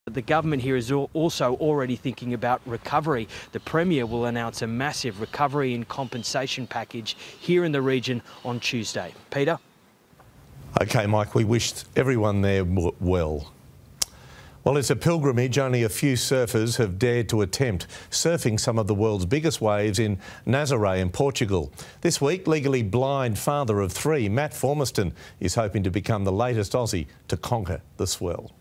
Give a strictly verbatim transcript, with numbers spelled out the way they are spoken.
The government here is also already thinking about recovery. The Premier will announce a massive recovery and compensation package here in the region on Tuesday. Peter? OK, Mike, we wished everyone there well. Well, it's a pilgrimage only a few surfers have dared to attempt, surfing some of the world's biggest waves in Nazaré in Portugal. This week, legally blind father of three, Matt Formiston, is hoping to become the latest Aussie to conquer the swell.